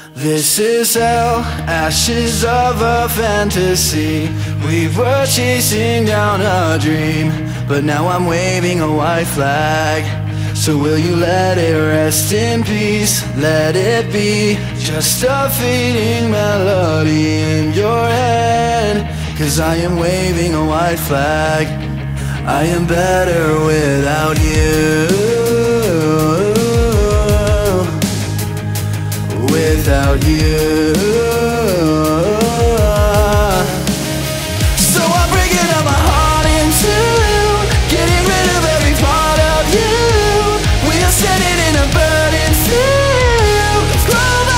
This is hell, ashes of a fantasy. We were chasing down a dream, but now I'm waving a white flag. So will you let it rest in peace? Let it be just a fading melody in your head. 'Cause I am waving a white flag. I am better without you. Without you. So I'm breaking up my heart in two, getting rid of every part of you. We are standing in a burning field of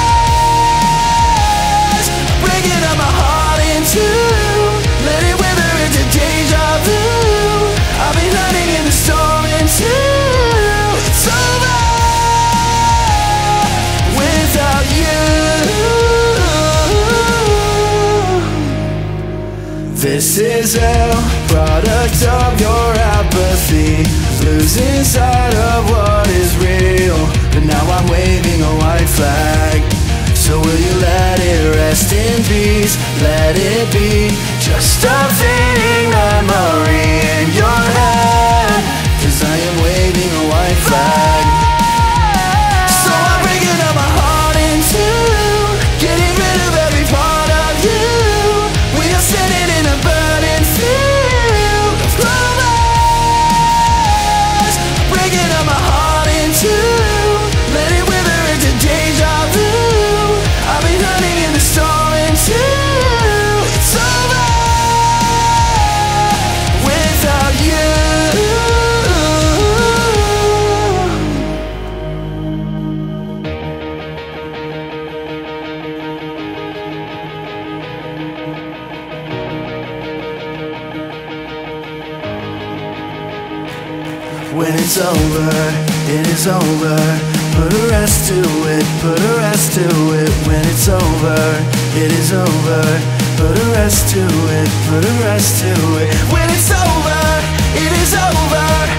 clovers. Breaking up my heart in two, let it wither into deja vu. I've been hiding in the storm until it's over. Without you. This is hell, product of your apathy. Losing sight of what is real, but now I'm waving a white flag. So will you let it rest in peace? Let it be just a fading memory in your head. 'Cause I am waving a white flag. So I'm breaking up my heart in two, getting rid of every part of you. We are standing in a burning field of clovers. Breaking up my heart in two, let it wither into deja vu. I've been hiding in the storm until it's over. Without you. When it's over, it is over. Put a rest to it, put a rest to it. When it's over, it is over. Put a rest to it, put a rest to it. When it's over, it is over.